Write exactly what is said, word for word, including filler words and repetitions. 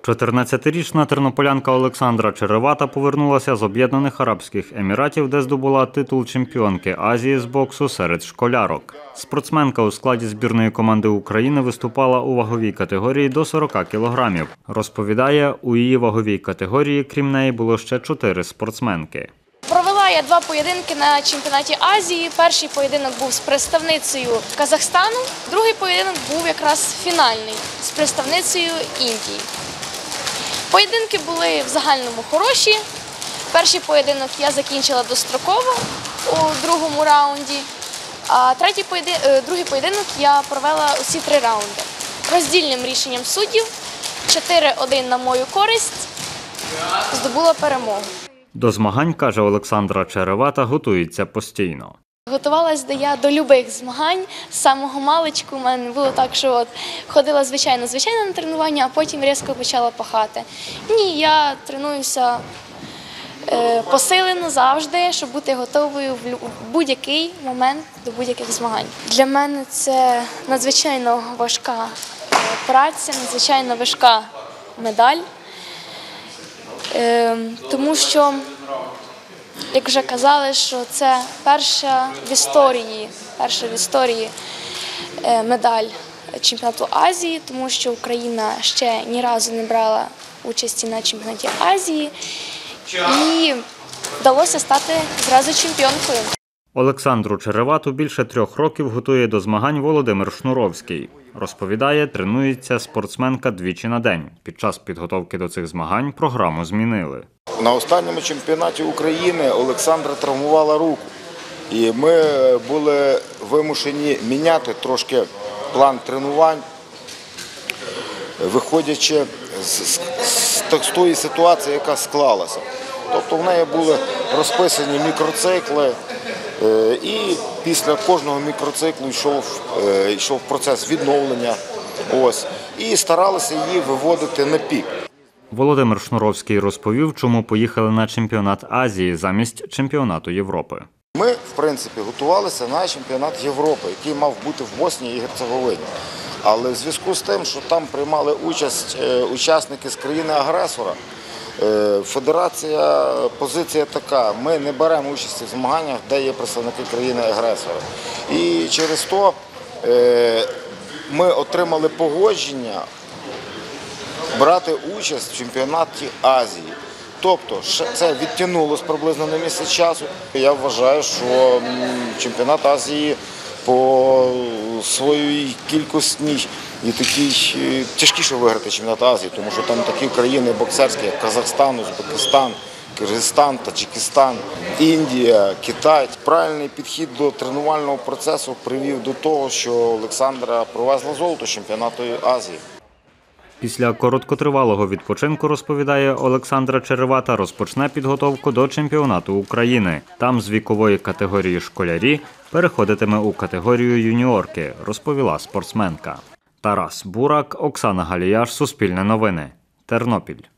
чотирнадцятирічна тернополянка Олександра Черевата повернулася з Об'єднаних Арабських Еміратів, де здобула титул чемпіонки Азії з боксу серед школярок. Спортсменка у складі збірної команди України виступала у ваговій категорії до сорока кілограмів. Розповідає, у її ваговій категорії, крім неї, було ще чотири спортсменки. Провела я два поєдинки на чемпіонаті Азії. Перший поєдинок був з представницею Казахстану, другий поєдинок був якраз фінальний з представницею Індії. Поєдинки були в загальному хороші. Перший поєдинок я закінчила достроково у другому раунді, а третій поєдинок, другий поєдинок я провела усі три раунди. Роздільним рішенням суддів чотири один на мою користь здобула перемогу. До змагань, каже Олександра Черевата, готується постійно. Готувалася я до будь-яких змагань. З самого маличку у мене було так, що от ходила звичайно, звичайно на тренування, а потім різко почала пахати. Ні, я тренуюся е, посилено завжди, щоб бути готовою в будь-який момент до будь-яких змагань. Для мене це надзвичайно важка праця, надзвичайно важка медаль, е, тому що, як вже казали, що це перша в історії, перша в історії медаль чемпіонату Азії, тому що Україна ще ні разу не брала участі на чемпіонаті Азії і вдалося стати зразу чемпіонкою. Олександру Черевату більше трьох років готує до змагань Володимир Шнуровський. Розповідає, тренується спортсменка двічі на день. Під час підготовки до цих змагань програму змінили. На останньому чемпіонаті України Олександра травмувала руку. І ми були вимушені міняти трошки план тренувань, виходячи з, з, з тої ситуації, яка склалася. Тобто в неї були розписані мікроцикли, і після кожного мікроциклу йшов, йшов процес відновлення. Ось. І старалися її виводити на пік. Володимир Шнуровський розповів, чому поїхали на чемпіонат Азії замість чемпіонату Європи. Ми, в принципі, готувалися на чемпіонат Європи, який мав бути в Боснії і Герцеговині. Але в зв'язку з тим, що там приймали участь учасники з країни-агресора, федерація, позиція така: ми не беремо участь в змаганнях, де є представники країни-агресора. І через то ми отримали погодження брати участь в чемпіонаті Азії. Тобто це відтягнулося приблизно на місяць часу. Я вважаю, що чемпіонат Азії по своїй кількісній і такій тяжкіше виграти чемпіонат Азії, тому що там такі країни боксерські, як Казахстан, Узбекистан, Киргизстан, Таджикистан, Індія, Китай. Правильний підхід до тренувального процесу привів до того, що Олександра привезла золото чемпіонату Азії. Після короткотривалого відпочинку, розповідає Олександра Черевата, розпочне підготовку до чемпіонату України. Там з вікової категорії школярі переходитиме у категорію юніорки, розповіла спортсменка. Тарас Бурак, Оксана Галіяш, Суспільне новини, Тернопіль.